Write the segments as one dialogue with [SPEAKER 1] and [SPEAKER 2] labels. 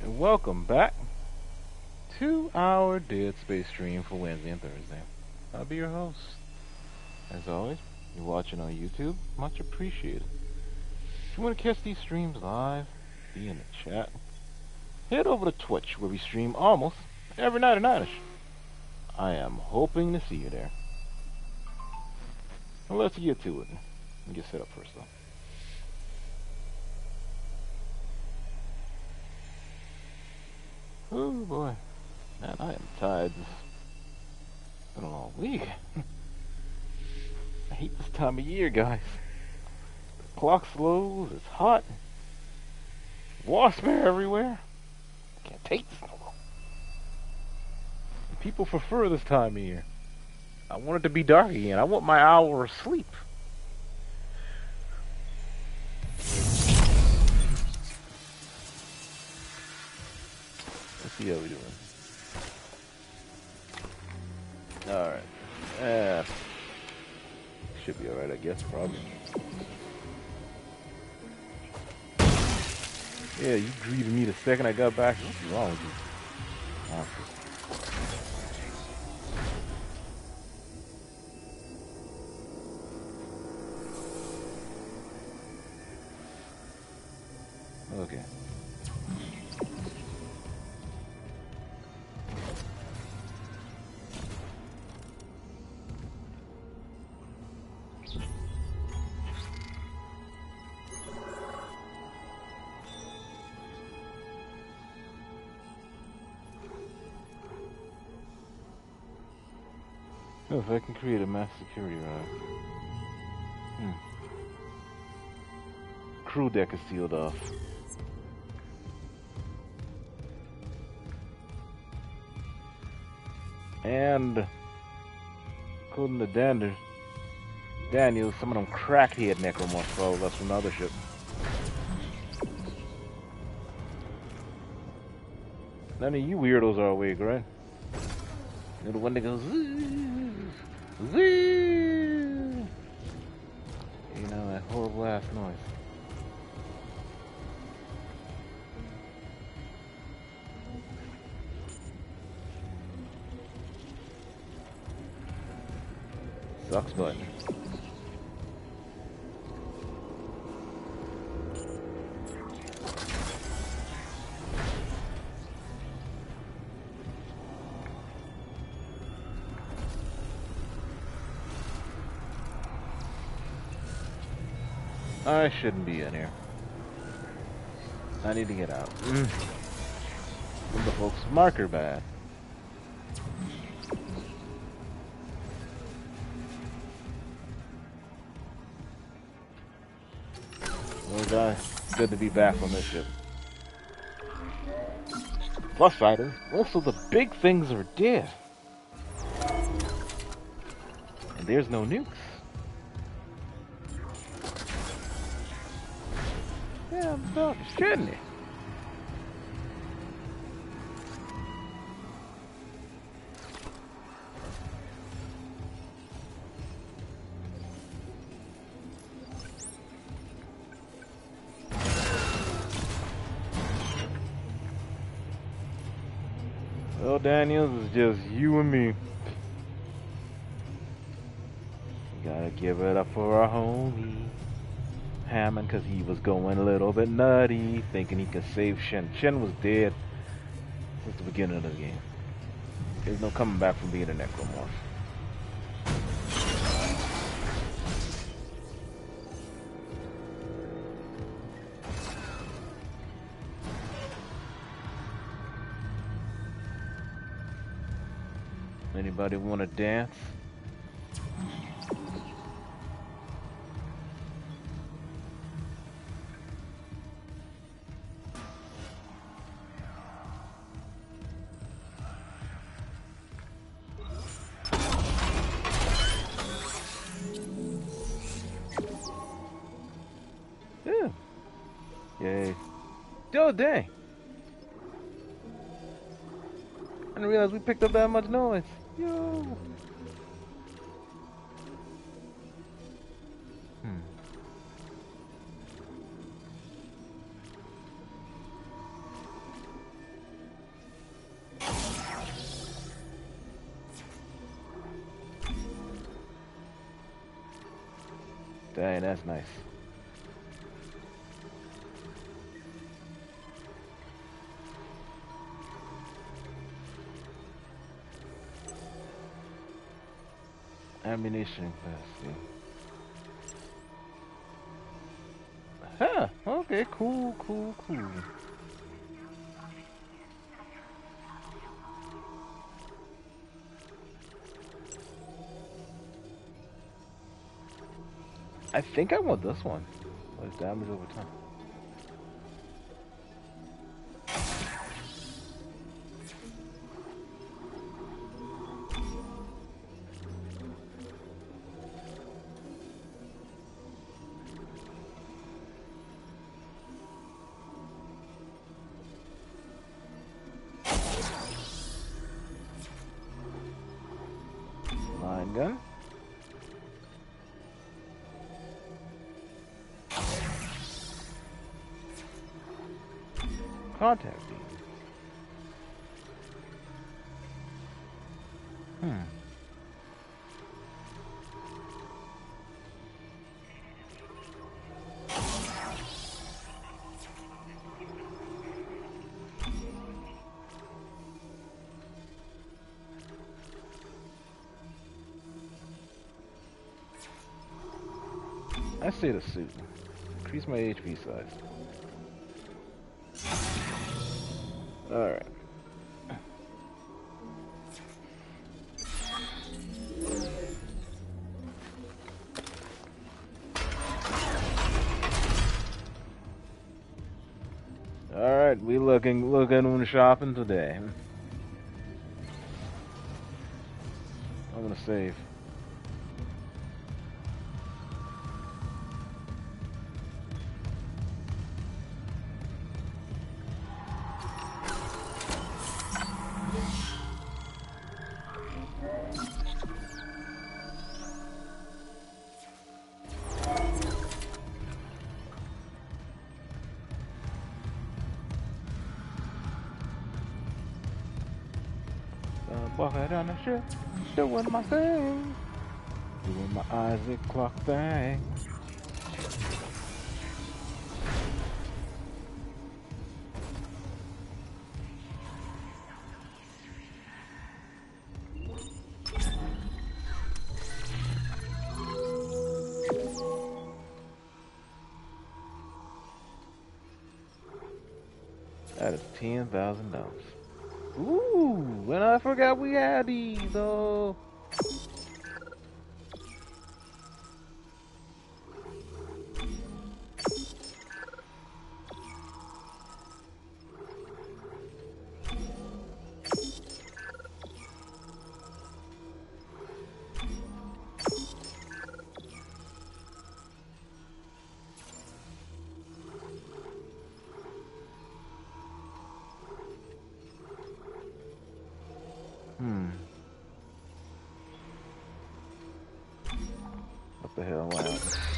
[SPEAKER 1] and welcome back to our Dead Space stream for Wednesday and Thursday. I'll be your host. As always, you're watching on YouTube, much appreciated. If you want to catch these streams live, be in the chat. Head over to Twitch, where we stream almost every night at nightish. I am hoping to see you there. Well, let's get to it. Let me get set up first, though. Oh boy, man, I am tired. It's been a long week. I hate this time of year, guys. The clock slows, it's hot. Wasps are everywhere. I can't take this no more. And people prefer this time of year. I want it to be dark again. I want my hour of sleep. Let's see how we doing. Alright. Should be alright, I guess, probably. Yeah, you greeted me the second I got back. What's wrong with you? Okay. Oh, if I can create a mass security rod. Crew deck is sealed off. And according to Daniel, some of them crackhead necromorphs followed us from the other ship. None of you weirdos are awake, right? You're the one that goes zzz, zzz. You know, that horrible ass noise. Sucks button. I shouldn't be in here. I need to get out. The folks marker bad. Well, guys, good to be back on this ship. Plus fighters. Also, the big things are dead. And there's no nukes. Yeah, I'm talking shouldn't it? Well, Daniels, it's just you and me. Gotta give it up for our homie Hammond, because he was going a little bit nutty, thinking he could save Shen. Shen was dead since the beginning of the game. There's no coming back from being a necromorph. Anybody want to dance? Yeah. Yay. Oh, dang. I didn't realize we picked up that much noise. Yo. Dang, that's nice. Ammunition capacity. Huh, okay, cool. I think I want this one. Less damage over time. Line gun. Contact beam. I say the suit. Increase my HP size. Alright. Alright, we looking when shopping today. I'm gonna save. Walking down the ship, doing my thing, doing my Isaac Clarke thing. That is $10,000. Ooh, and I forgot we had these, though. What the hell happened?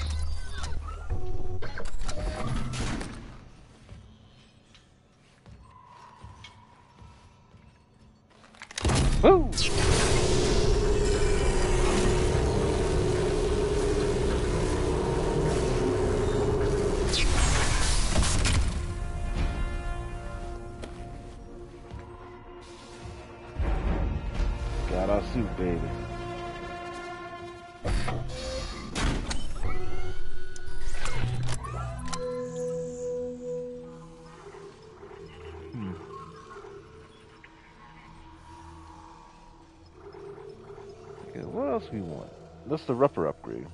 [SPEAKER 1] Woo! Got our suit, baby. What else we want? That's the Rupper upgrade.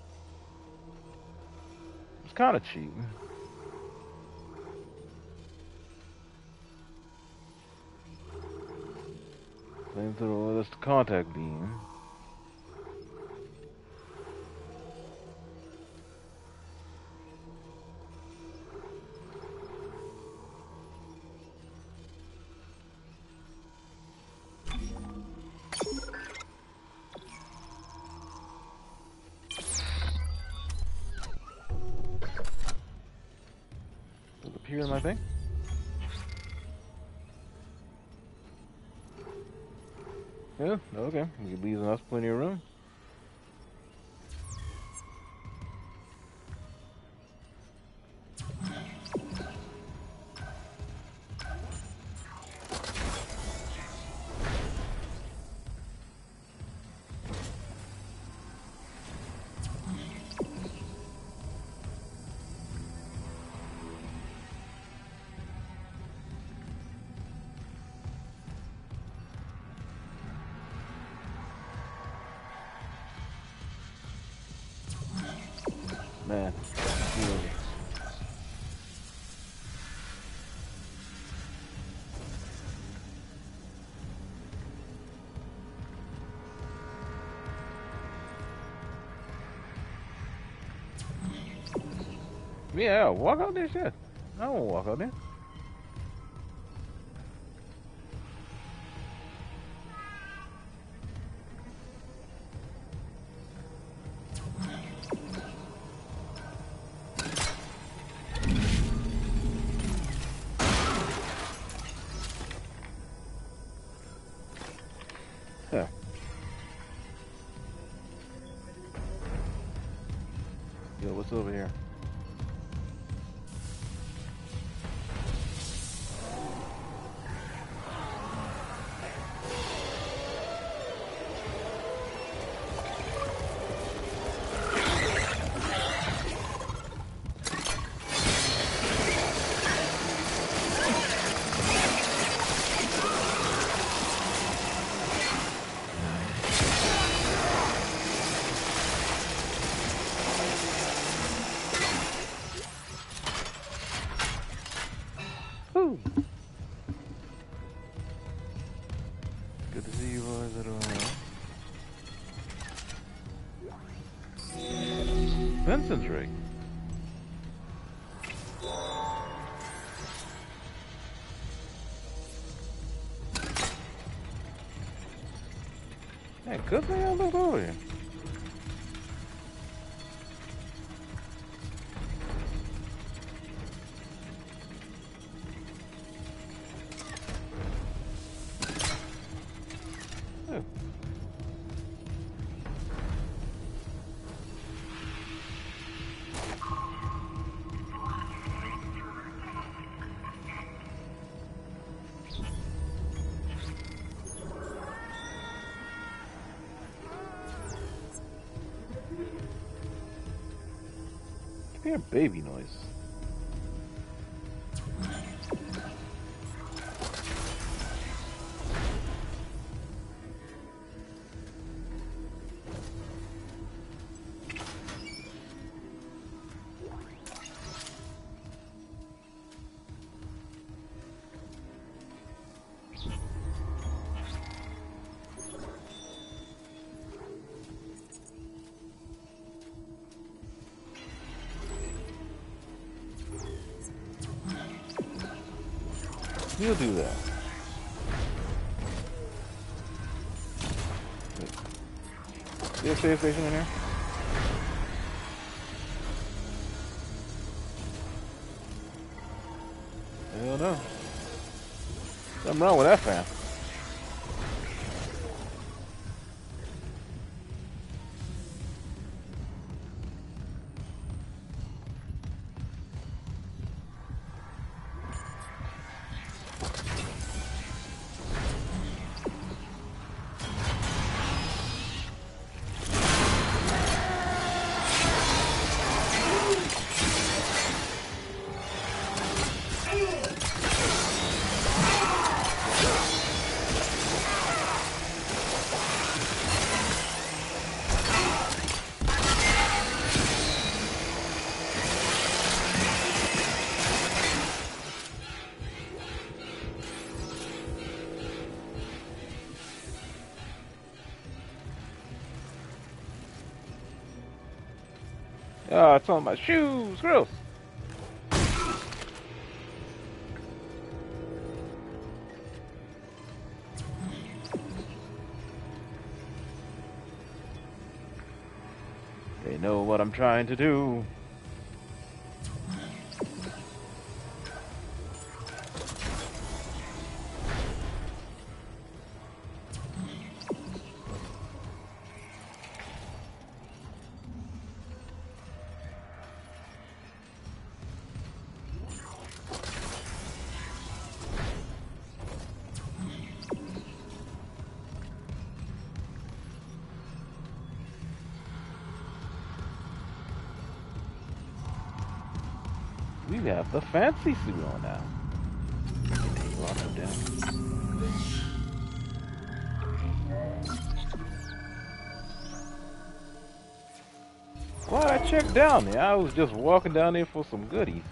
[SPEAKER 1] It's kind of cheap. Flamethrower, that's the contact beam. Here in my thing. Yeah, okay. It leaves us plenty of room. man. Yeah, walk out there, shit. I don't walk out there. Yeah. Yo, what's over here? Woo! Good to see you boys at all. Vincent's rig. Hey, good thing I looked over here. Oh. I hear baby noise. You'll do that. Is there a save station in here? Hell no. Something wrong with that fan. Oh, it's on my shoes. Gross. They know what I'm trying to do. We have the fancy suit on now. Lock him down. Watch. check down there. I was just walking down there for some goodies.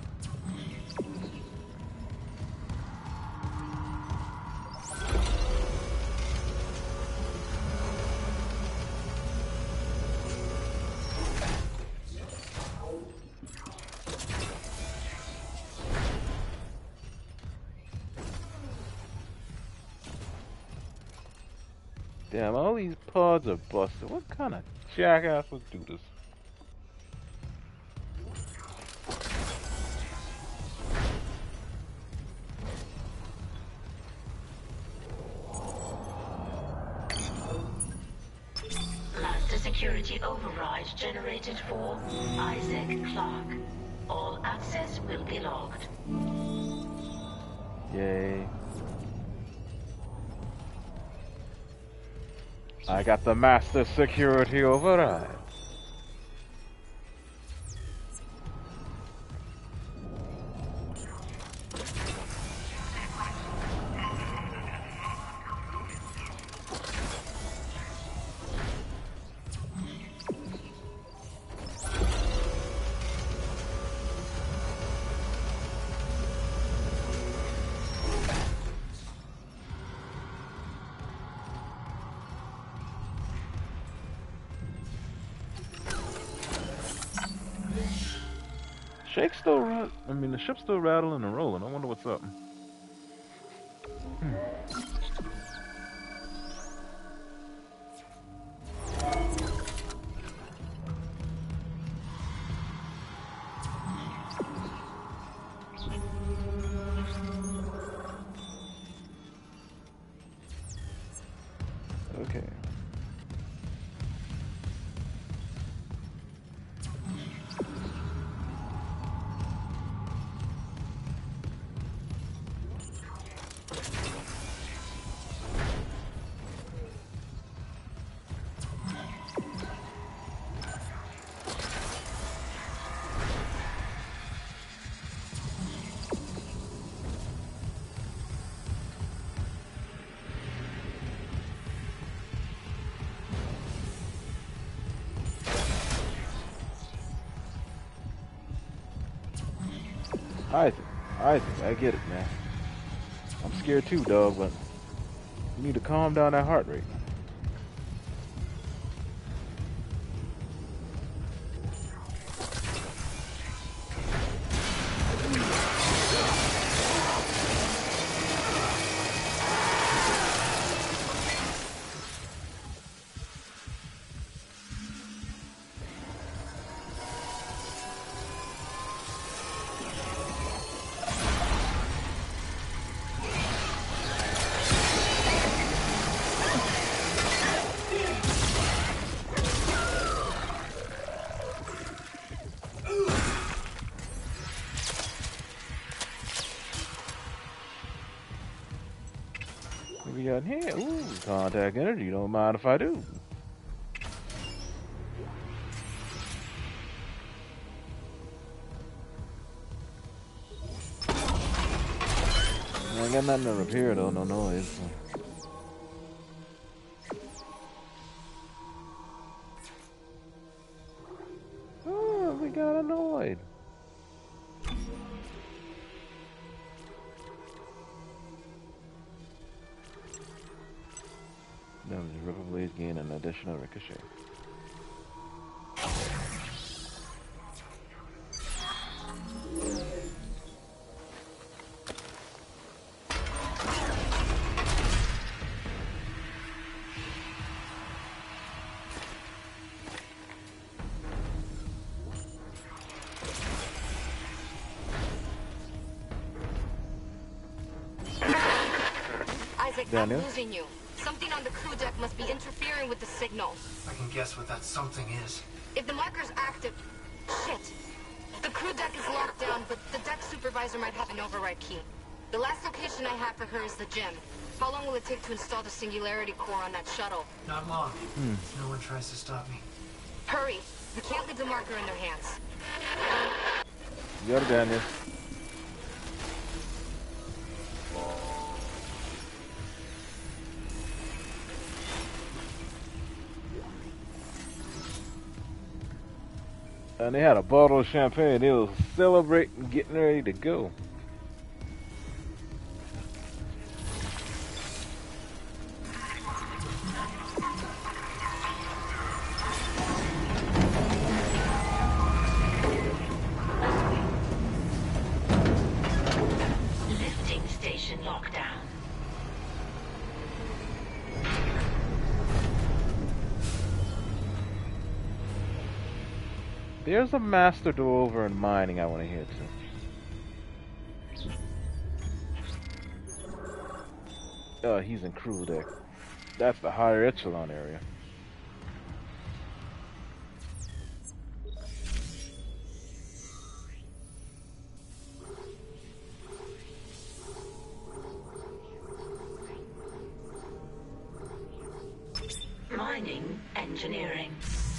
[SPEAKER 1] Damn, all these pods are busted. What kind of jackass would do this?
[SPEAKER 2] Master security override generated for Isaac Clarke. All access will be logged.
[SPEAKER 1] Yay. I got the master security override. Shake's still the ship's still rattling and rolling. I wonder what's up. Okay. Isaac, I get it, man. I'm scared too, dog, but you need to calm down that heart rate. What we got in here? Ooh, contact energy. Don't mind if I do. I ain't got nothing to repair though, no noise. Oh, we got annoyed. Damage ripple blades gain an additional ricochet.
[SPEAKER 3] Isaac,
[SPEAKER 1] Daniel?
[SPEAKER 3] I'm losing you. Something on the crew deck must be interfering with the signal.
[SPEAKER 4] I can guess what that something is.
[SPEAKER 3] If the marker's active... Shit. The crew deck is locked down, but the deck supervisor might have an override key. The last location I have for her is the gym. How long will it take to install the singularity core on that shuttle?
[SPEAKER 4] Not long. No one tries to stop me.
[SPEAKER 3] Hurry. We can't leave the marker in their hands.
[SPEAKER 1] You got it, Daniel. And they had a bottle of champagne. They was celebrating, getting ready to go.
[SPEAKER 2] Lifting station lockdown.
[SPEAKER 1] There's a master door over in mining I want to head to. He's in crew deck. That's the higher echelon area.
[SPEAKER 2] Mining engineering.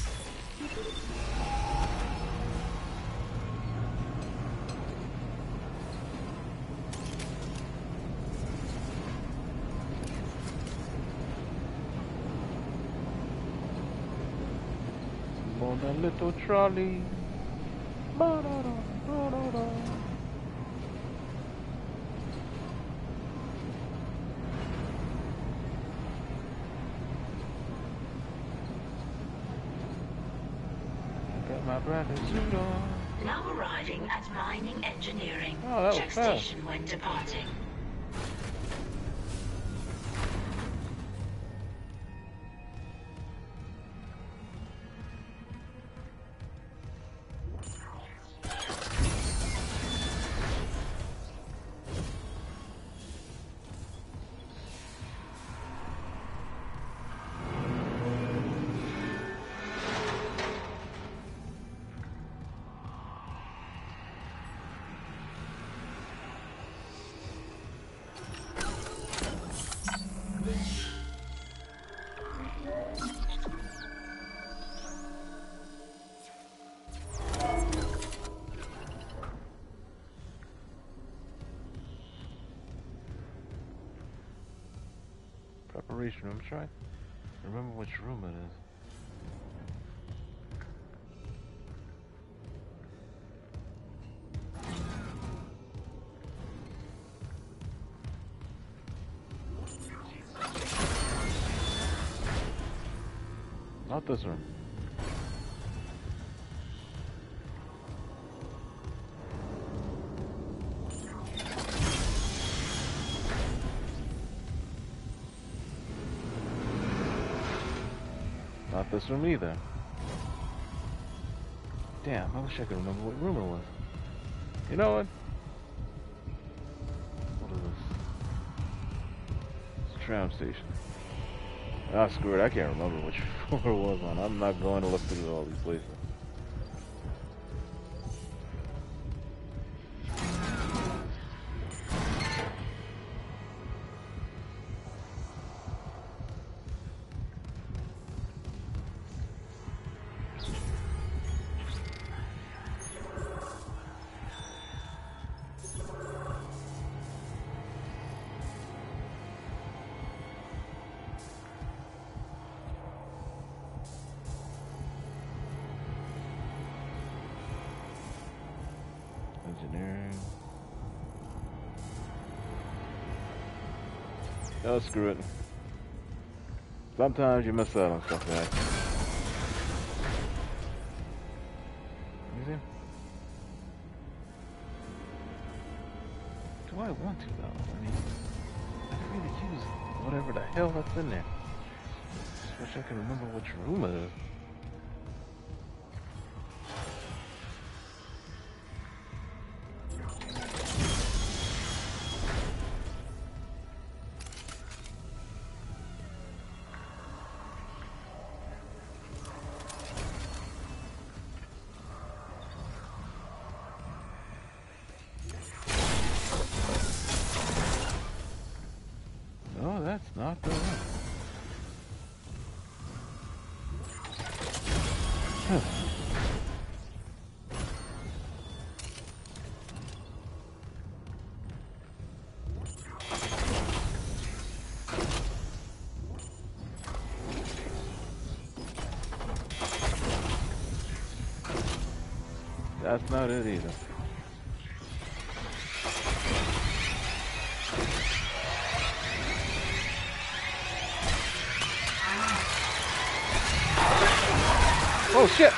[SPEAKER 1] On that little trolley. Ba-da-da, ba-da-da. Got my brother suit on.
[SPEAKER 2] Now arriving at mining engineering.
[SPEAKER 1] Oh, that was
[SPEAKER 2] Check
[SPEAKER 1] fast.
[SPEAKER 2] station when departing.
[SPEAKER 1] Preparation room. Try. Remember which room it is. Not this room. Not this room either. Damn, I wish I could remember what room it was. You know what? What is this? It's a tram station. Ah, screw it. I can't remember which floor it was on. I'm not going to look through all these places. Engineering. Oh, screw it. Sometimes you miss out on stuff, guys. You see? Do I want to, though? I mean, I can really use whatever the hell that's in there. Just wish I could remember which room it is. No, that's not the one. Huh. That's not it either. Oh shit!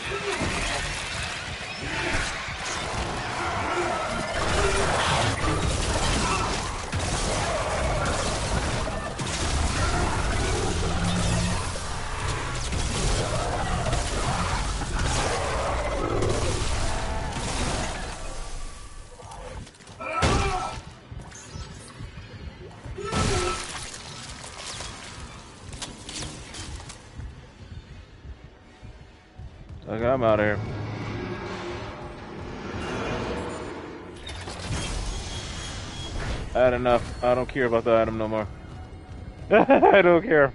[SPEAKER 1] Okay, I'm out of here. I had enough. I don't care about the item no more. I don't care.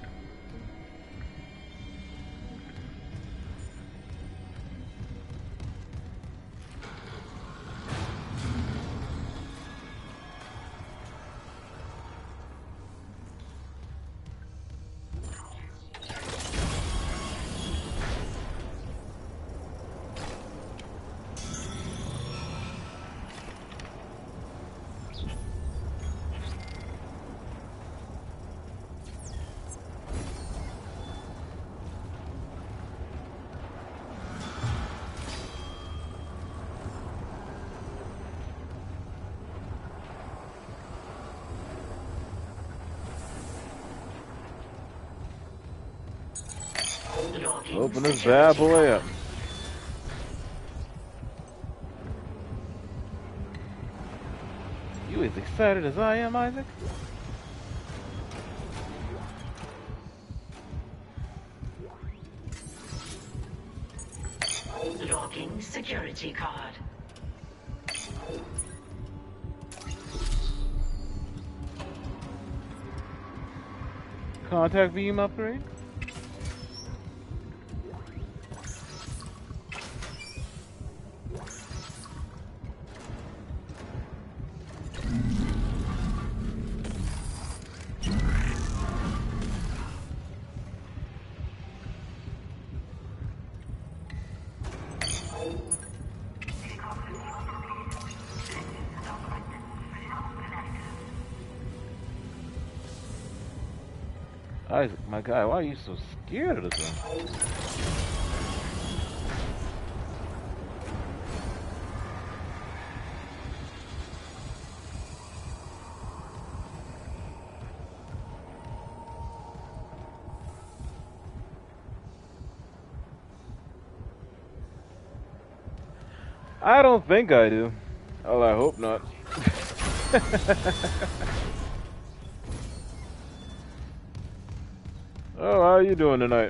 [SPEAKER 1] Open this bad boy up. You as excited as I am, Isaac?
[SPEAKER 2] Logging security card.
[SPEAKER 1] Contact beam upgrade? Isaac, my guy, why are you so scared of this thing? I don't think I do. Well, I hope not. Oh, how are you doing tonight?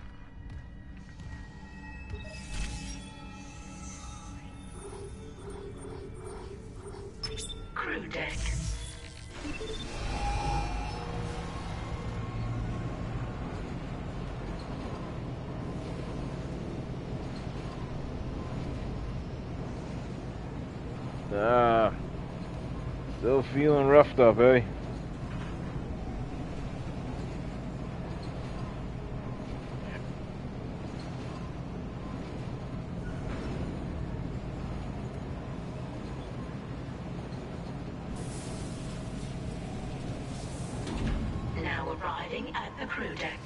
[SPEAKER 2] Crew deck.
[SPEAKER 1] Ah, still feeling roughed up, eh?
[SPEAKER 2] Now arriving at the crew deck.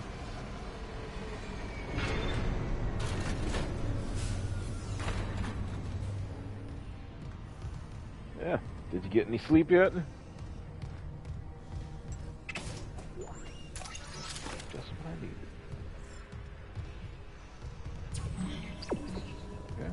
[SPEAKER 1] Yeah. Did you get any sleep yet? Just what I needed. Okay.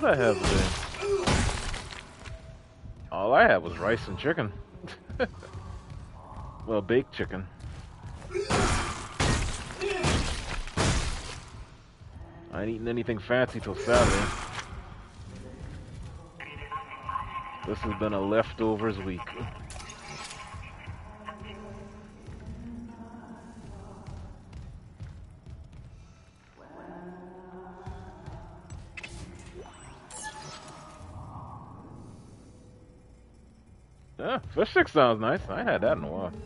[SPEAKER 1] I have today? All I had was rice and chicken. Well, baked chicken. I ain't eating anything fancy till Saturday. This has been a leftovers week. Yeah, fish stick sounds nice. I ain't had that in a while.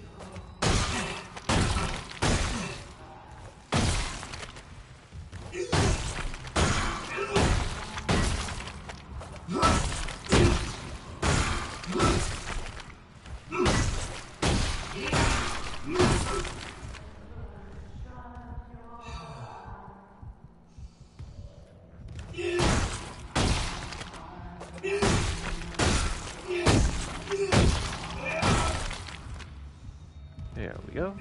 [SPEAKER 1] There we go.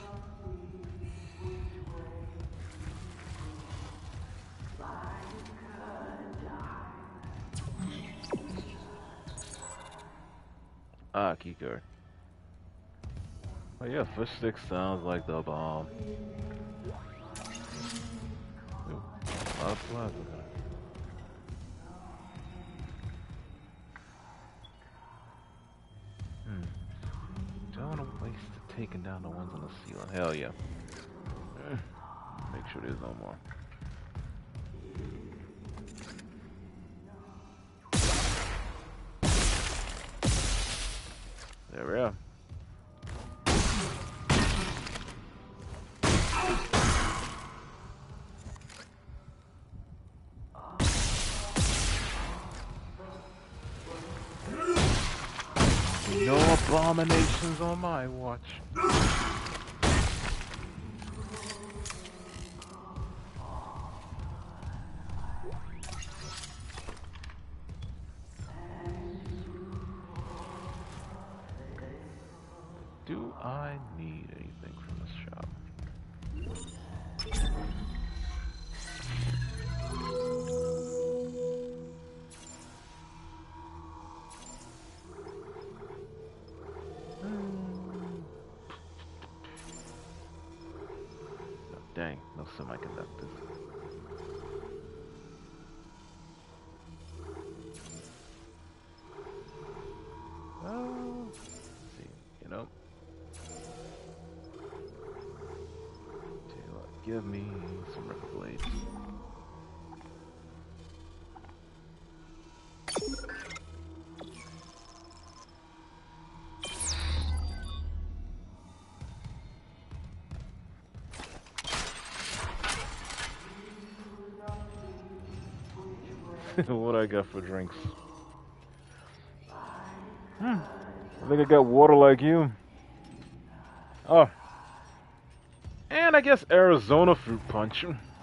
[SPEAKER 1] Ah, keycard. Oh yeah, fish stick sounds like the bomb. Ooh, a lot of plasma. Don't want to waste it taking down the ones on the ceiling. Hell yeah. Make sure there's no more. There we are. No abominations on my watch. Do I need anything from this shop? Dang, no semiconductors. Oh, let's see, you know. Tell you what, give me some ripper blades. What I got for drinks? I think I got water like you. Oh. And I guess Arizona fruit punch.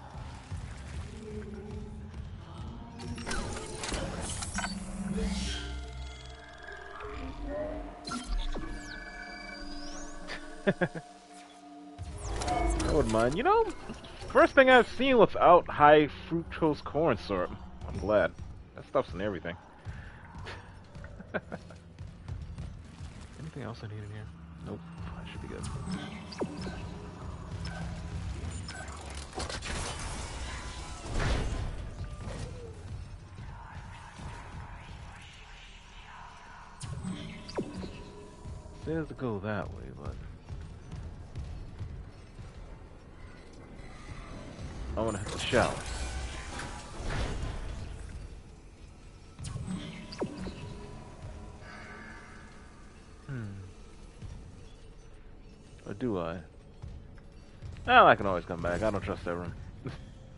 [SPEAKER 1] I wouldn't mind. You know, first thing I've seen without high fructose corn syrup. I'm glad. That stuff's in everything. Anything else I need in here? Nope. I should be good. Says to go that way, but I want to hit the shower. Or do I? Well, I can always come back. I don't trust that room. Or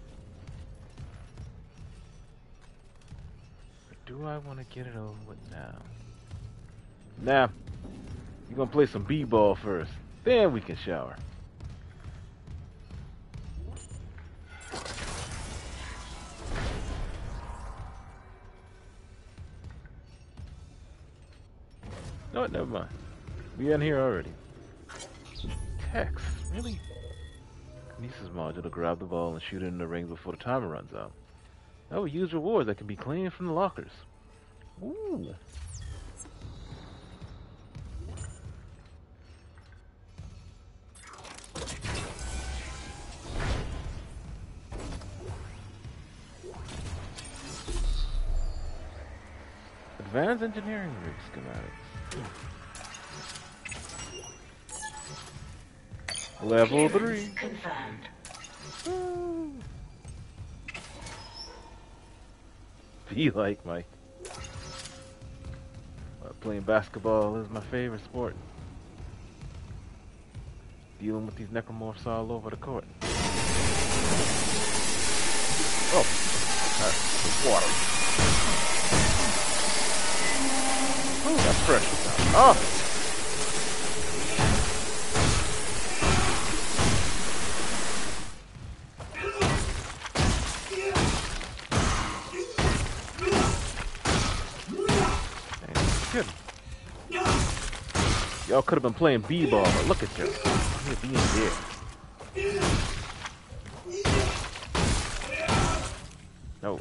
[SPEAKER 1] do I want to get it over with now? Nah. You're gonna play some b-ball first. Then we can shower. No, never mind. We in here already. Text, really? Kinesis module to grab the ball and shoot it in the ring before the timer runs out. Oh, use rewards that can be claimed from the lockers. Ooh. Advanced engineering rig schematics. Level 3.
[SPEAKER 2] Confirmed.
[SPEAKER 1] Woo. Be like Mike. Playing basketball is my favorite sport. Dealing with these necromorphs all over the court. Oh, that's water. Oh, that's fresh. Oh. Y'all could have been playing b-ball, but look at you. You're being dead. No.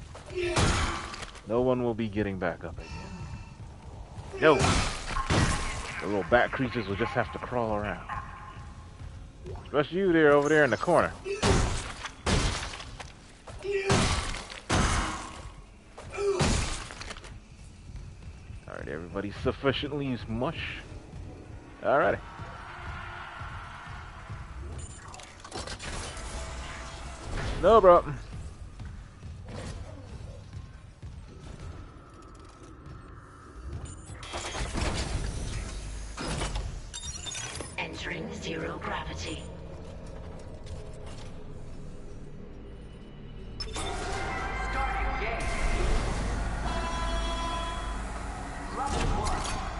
[SPEAKER 1] No one will be getting back up again. No. The little bat creatures will just have to crawl around. Especially you there over there in the corner. Alright, everybody sufficiently mush. Alrighty. No, bro.
[SPEAKER 2] Entering zero gravity. Starting game. Level 1.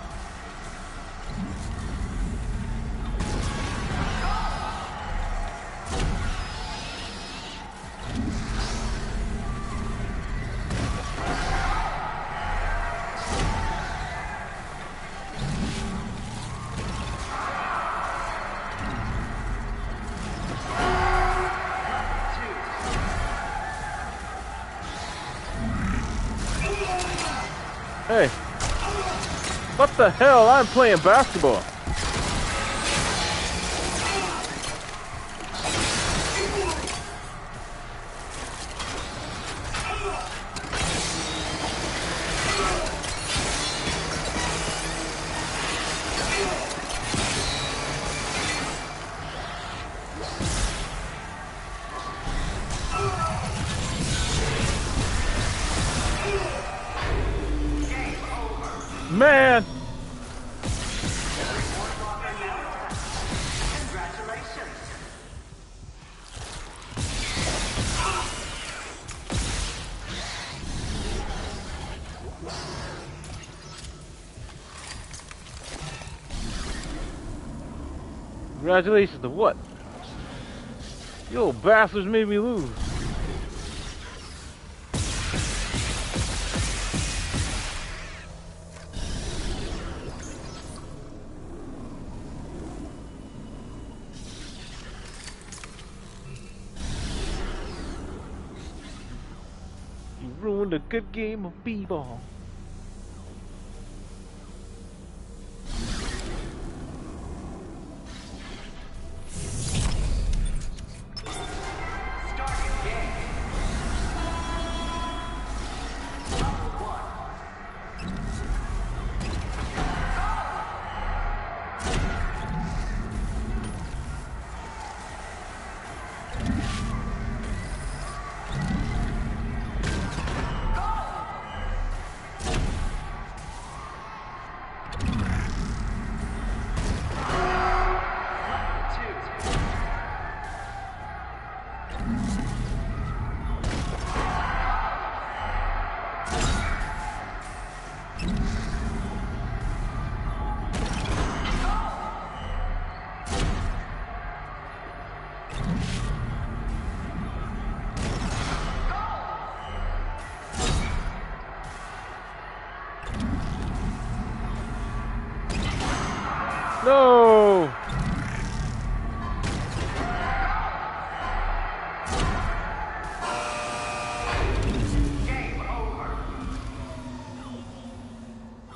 [SPEAKER 1] Hey. What the hell? I'm playing basketball. Man! Congratulations to what? You old bastards made me lose. You ruined a good game of b-ball. No!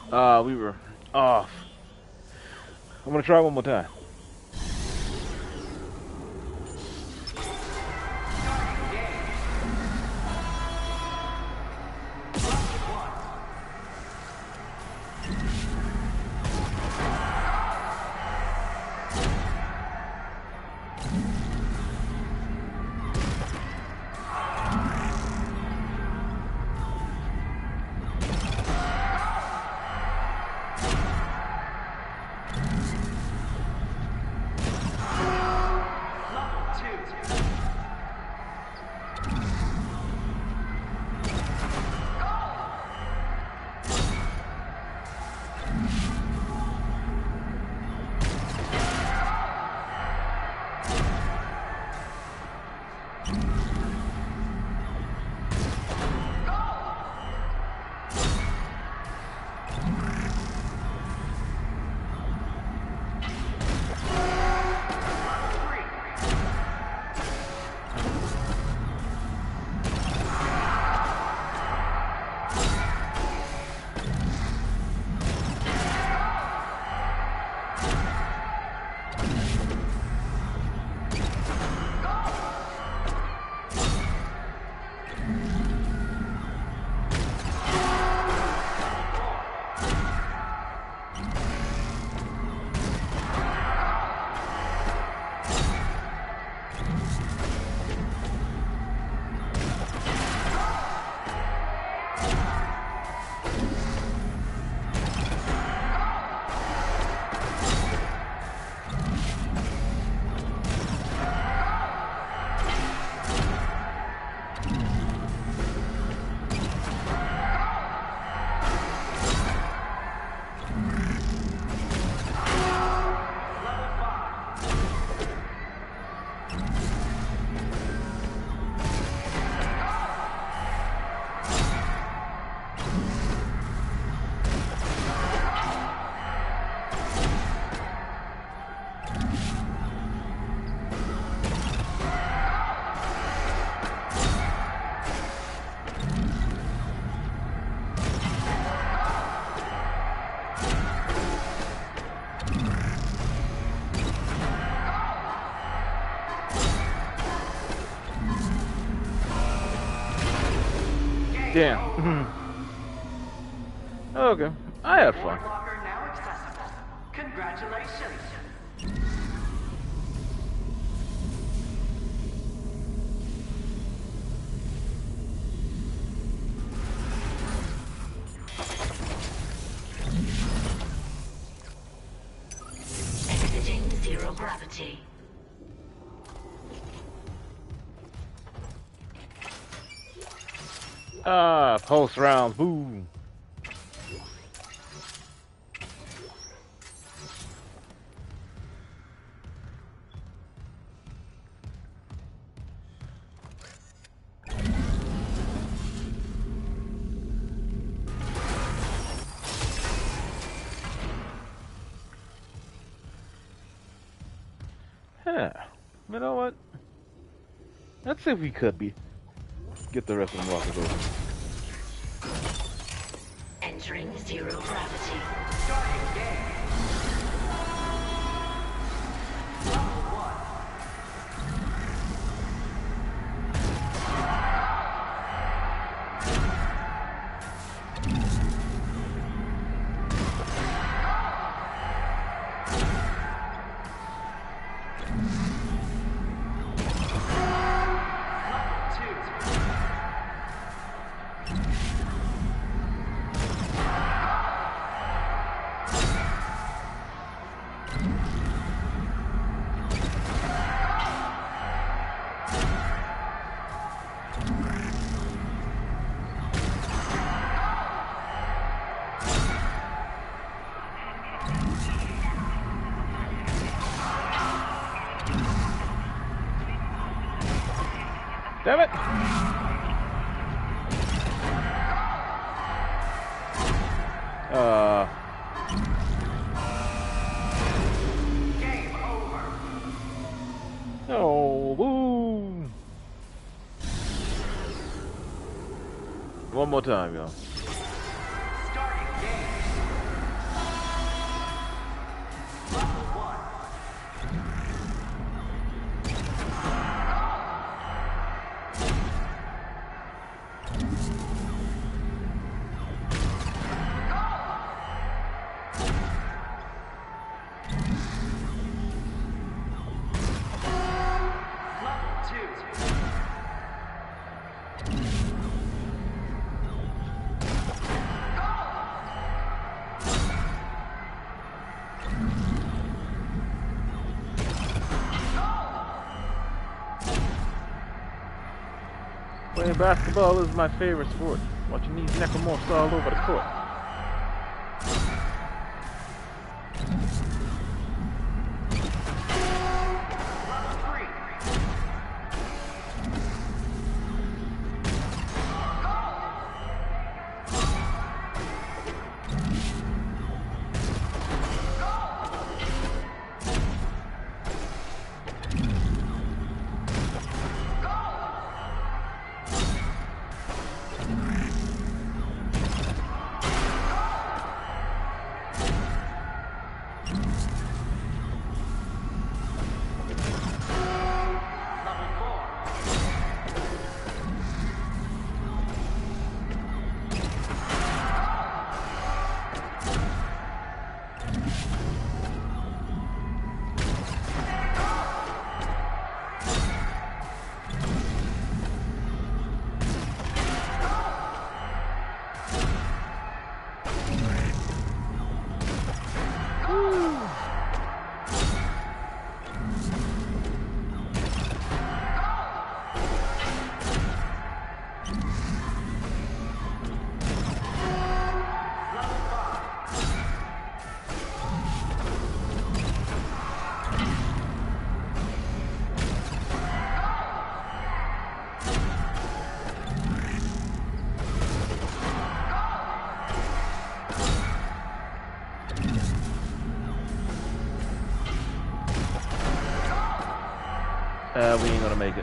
[SPEAKER 1] We were off. I'm gonna try one more time. Damn. Okay, I had fun.
[SPEAKER 5] Locker now accessible. Congratulations.
[SPEAKER 2] Exiting zero gravity.
[SPEAKER 1] Pulse rounds, boom. Huh. You know what? Let's see if we could get the rest of them walkers over.
[SPEAKER 2] Entering zero gravity.
[SPEAKER 5] Starting game. Level 1.
[SPEAKER 1] Damn it!
[SPEAKER 5] Game over.
[SPEAKER 1] Oh, boom! One more time, y'all.
[SPEAKER 5] Starting game.
[SPEAKER 1] Playing basketball is my favorite sport. Watching these necromorphs all over the court. We ain't gonna make it.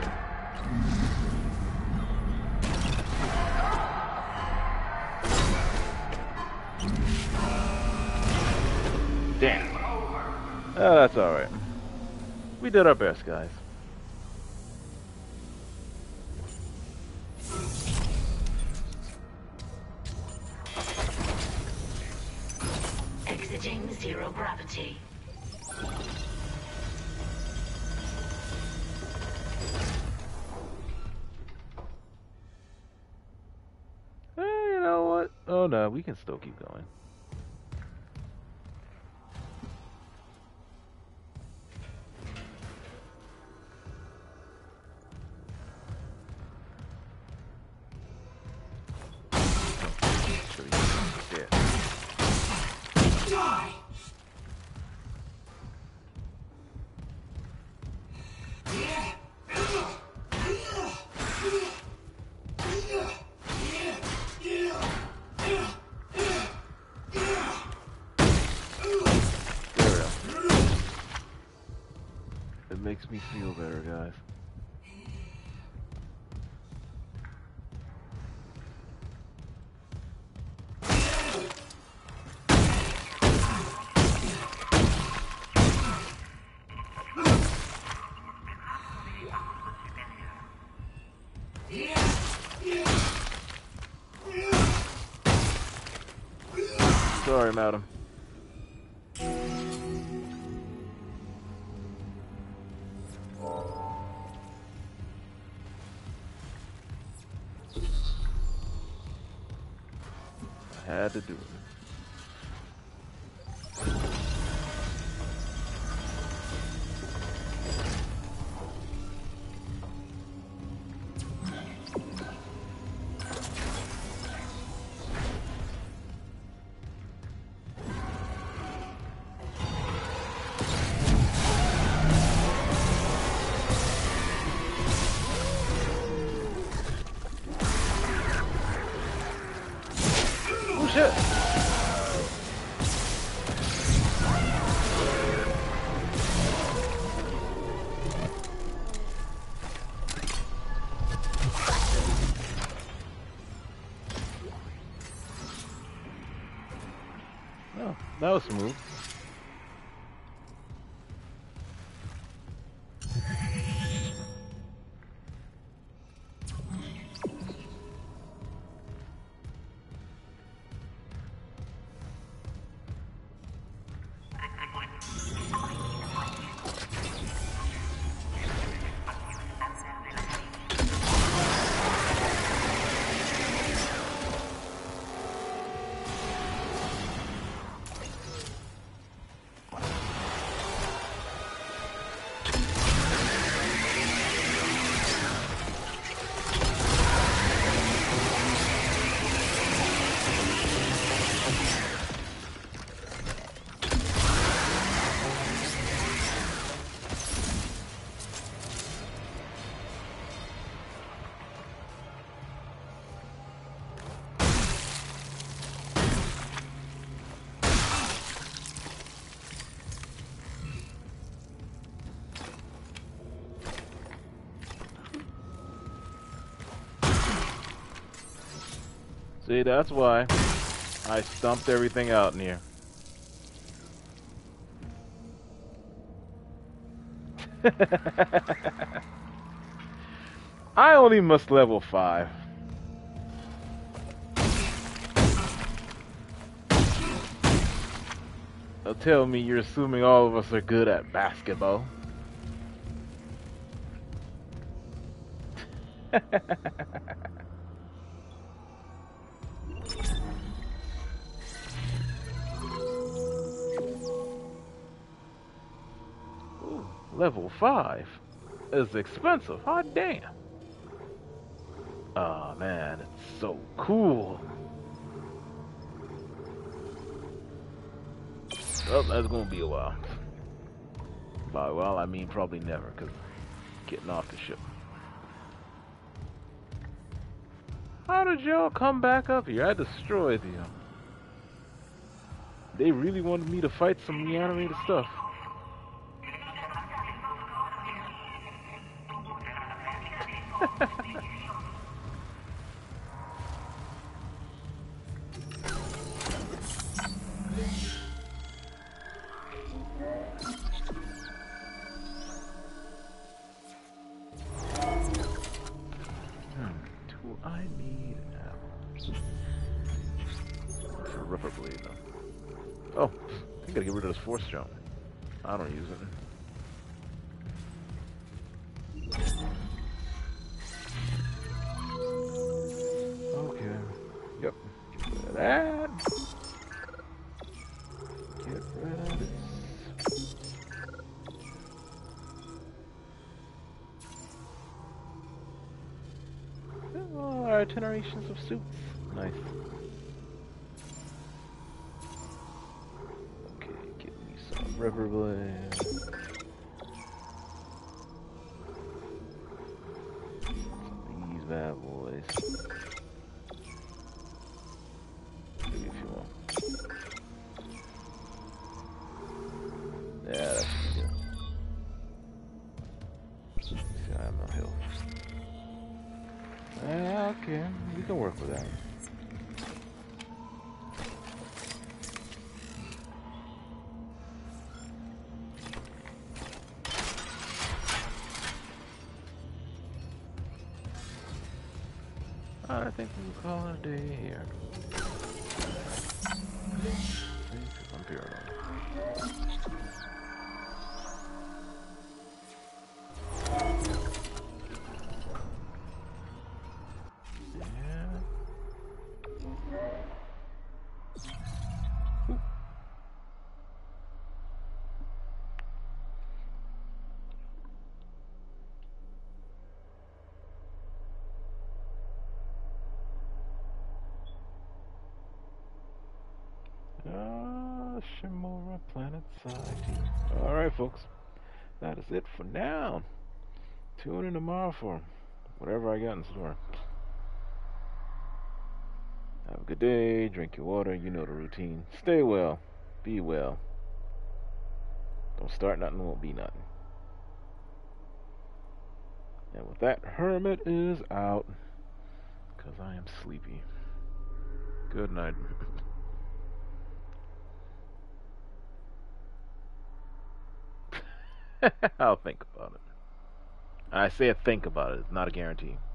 [SPEAKER 1] Damn. Oh, that's alright. We did our best, guys.
[SPEAKER 2] Exiting zero gravity.
[SPEAKER 1] You know what? Oh no, we can still keep going. Makes me feel better, guys. Sorry, madam. Had to do it. Oh shit! Oh, that was smooth. See, that's why I stumped everything out in here. I only must level 5. They'll tell me you're assuming all of us are good at basketball. Ooh, level 5 is expensive. Hot damn. Oh man, it's so cool. Well, that's gonna be a while. By well, I mean probably never, because getting off the ship. How did y'all come back up here? I destroyed you. They really wanted me to fight some reanimated stuff. Do I need ammo? For rubber blade though. Oh, I gotta get rid of this force jump. I don't use it. Okay. Yep. Get rid of that. Get rid of this. Oh, itinerations of suits. Nice. Okay, get me some rubber blade. These bad boys. Maybe if you want. Yeah, that should be good. See, I have no health. Okay, we can work with that. I think we'll call it a day here. I'm here. Shimura Planet Side. Alright, folks. That is it for now. Tune in tomorrow for whatever I got in store. Have a good day. Drink your water. You know the routine. Stay well. Be well. Don't start nothing, won't be nothing. And with that, Hermit is out. Because I am sleepy. Good night. I'll think about it. I say think about it. It's not a guarantee.